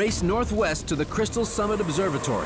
race northwest to the Crystal Summit Observatory.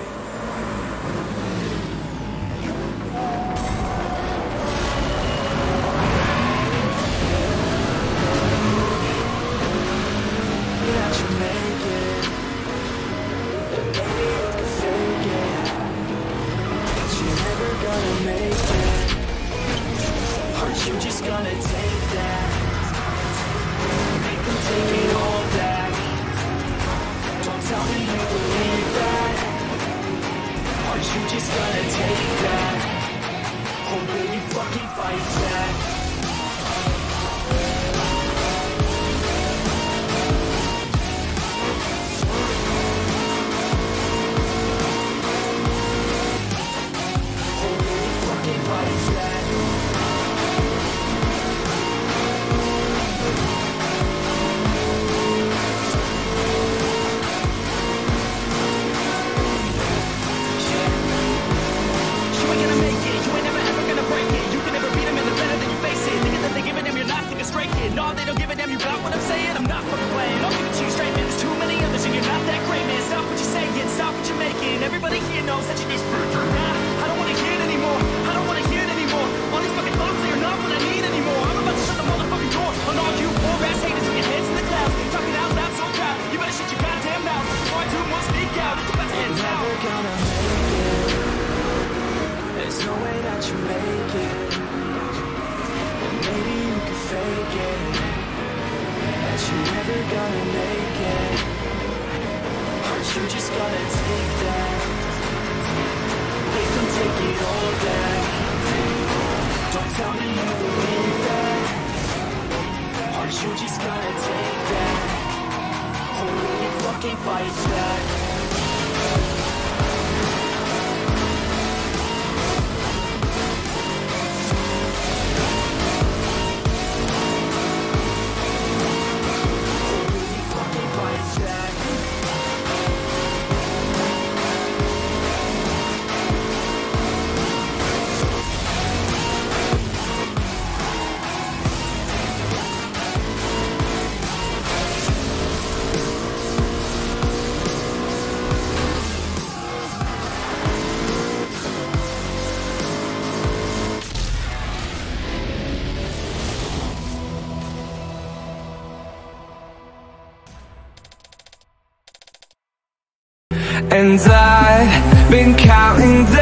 You just gonna take that, make them take it all back. Don't tell me you believe that. Aren't you just gonna take that? Or will you fucking fight back? Or will you fucking fight back? No, they don't give a damn, you got what I'm saying? I'm not fucking playing, I'll give it to you straight, man. There's too many others and you're not that great, man. Stop what you're saying, stop what you're making. Everybody here knows that you're just faking. Nah, I don't wanna hear it anymore, I don't wanna hear it anymore. All these fucking thoughts, they are not what I need anymore. I'm about to shut the motherfucking door on all you poor ass haters with your heads in the clouds. Talking out loud so proud, you better shut your goddamn mouth before I do more speak out. It's about to end now. You're never gonna make it. There's no way that you make it. And maybe you can fake it, but you're never gonna make it. Aren't you just gonna take that? Make them take it all back. Don't tell me you believe that. Aren't you just gonna take that? Or will you fucking fight back? And I've been counting